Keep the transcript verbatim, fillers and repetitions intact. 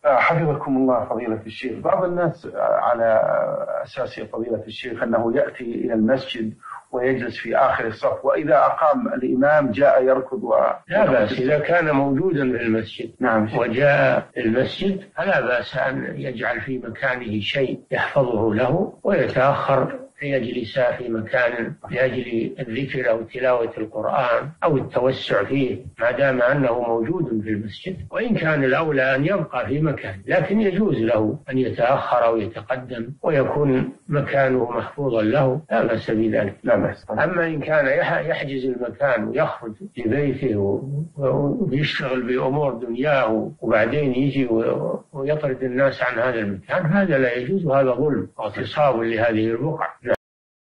حفظكم الله فضيلة الشيخ. بعض الناس على أساس فضيلة الشيخ أنه يأتي إلى المسجد ويجلس في آخر الصف، وإذا أقام الإمام جاء يركض و... لا بأس إذا كان موجودا في المسجد. نعم. وجاء المسجد فلا بأس أن يجعل في مكانه شيء يحفظه له ويتأخر يجلس في مكان لأجل الذكر أو تلاوة القرآن أو التوسع فيه، ما دام أنه موجود في المسجد. وإن كان الأولى أن يبقى في مكان، لكن يجوز له أن يتأخر أو يتقدم ويكون مكانه محفوظا له، لا بأس بذلك. لا بأس. أما إن كان يحجز المكان ويخرج لبيته ويشتغل بأمور دنياه وبعدين يجي ويطرد الناس عن هذا المكان، هذا لا يجوز، وهذا ظلم واغتصاب لهذه البقعة.